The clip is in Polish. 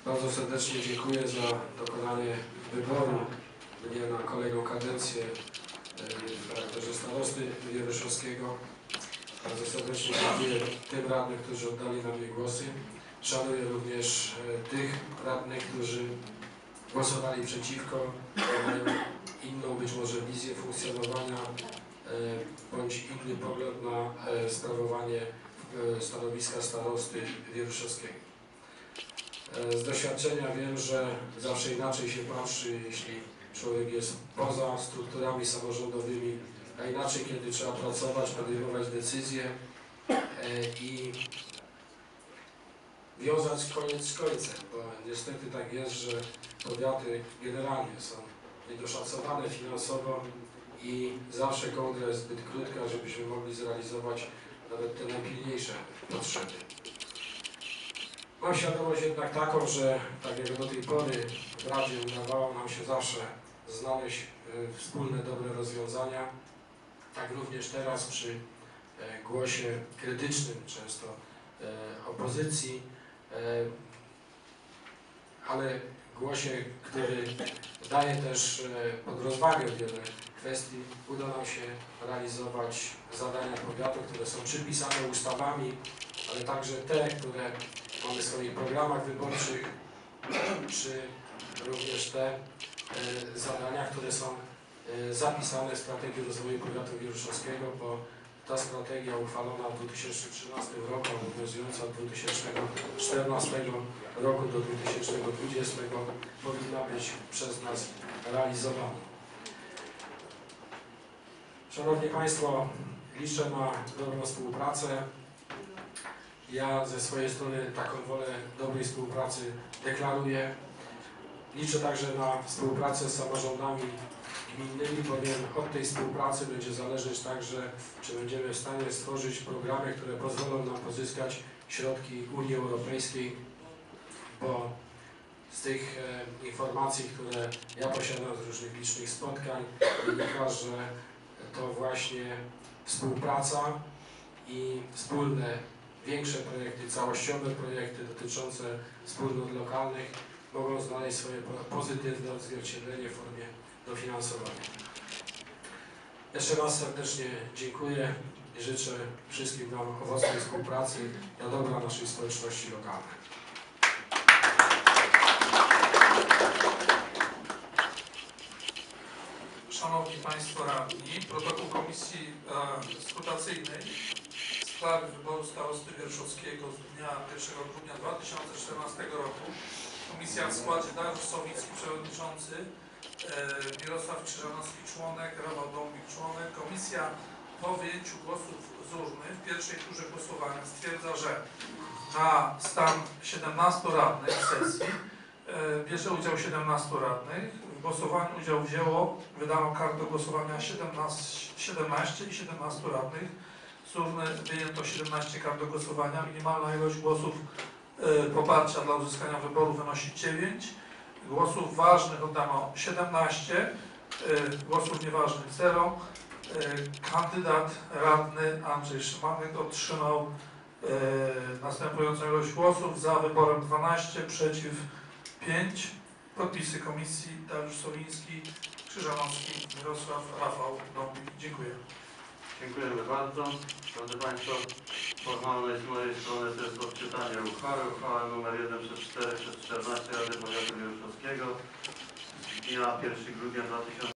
Bardzo serdecznie dziękuję za dokonanie wyboru mnie na kolejną kadencję w charakterze starosty wieruszowskiego. Bardzo serdecznie dziękuję tym radnym, którzy oddali na mnie głosy. Szanuję również tych radnych, którzy głosowali przeciwko, mają inną być może wizję funkcjonowania bądź inny pogląd na sprawowanie stanowiska starosty wieruszowskiego. Z doświadczenia wiem, że zawsze inaczej się patrzy, jeśli człowiek jest poza strukturami samorządowymi, a inaczej, kiedy trzeba pracować, podejmować decyzje i wiązać koniec z końcem, bo niestety tak jest, że powiaty generalnie są niedoszacowane finansowo i zawsze kołdra jest zbyt krótka, żebyśmy mogli zrealizować nawet te najpilniejsze potrzeby. Mam świadomość jednak taką, że tak jak do tej pory w Radzie udawało nam się zawsze znaleźć wspólne, dobre rozwiązania, tak również teraz przy głosie krytycznym często opozycji, ale głosie, który daje też pod rozwagę wiele kwestii, uda nam się realizować zadania powiatu, które są przypisane ustawami, ale także te, które mamy w swoich programach wyborczych, czy również te zadania, które są zapisane w strategii rozwoju powiatu wieruszowskiego, bo ta strategia uchwalona w 2013 roku, obowiązująca od 2014 roku do 2020 powinna być przez nas realizowana. Szanowni Państwo, liczę na dobrą współpracę. Ja ze swojej strony taką wolę dobrej współpracy deklaruję. Liczę także na współpracę z samorządami gminnymi, bowiem od tej współpracy będzie zależeć także, czy będziemy w stanie stworzyć programy, które pozwolą nam pozyskać środki Unii Europejskiej, bo z tych informacji, które ja posiadam z różnych licznych spotkań, wynika, że to właśnie współpraca i wspólne, większe projekty, całościowe projekty dotyczące wspólnot lokalnych mogą znaleźć swoje pozytywne odzwierciedlenie w formie dofinansowania. Jeszcze raz serdecznie dziękuję i życzę wszystkim nam owocnej współpracy dla dobra naszej społeczności lokalnej. Szanowni Państwo Radni, protokół Komisji Skrutacyjnej w sprawie wyboru starosty wieruszowskiego z dnia 1 grudnia 2014 roku. Komisja w składzie Dariusz Sowiński, przewodniczący, Mirosław Krzyżanowski, członek, Rafał Dąbik, członek. Komisja po wyjęciu głosów z urny w pierwszej turze głosowania stwierdza, że na stan 17 radnych w sesji bierze udział 17 radnych. W głosowaniu udział wzięło, wydano kart do głosowania 17 i 17 radnych. Z urny wyjęto 17 kart do głosowania. Minimalna ilość głosów poparcia dla uzyskania wyboru wynosi 9. Głosów ważnych oddano 17, głosów nieważnych 0. Kandydat radny Andrzej Szymanek otrzymał następującą ilość głosów: za wyborem 12, przeciw 5. Podpisy komisji: Dariusz Sowiński, Krzyżanowski, Mirosław, Rafał Dąbik. Dziękuję. Dziękujemy bardzo. Drodzy Państwo, formalność z mojej strony to jest odczytanie uchwały. Uchwała nr 1/4/14 Rady Powiatu Wieruszowskiego z dnia 1 grudnia 2000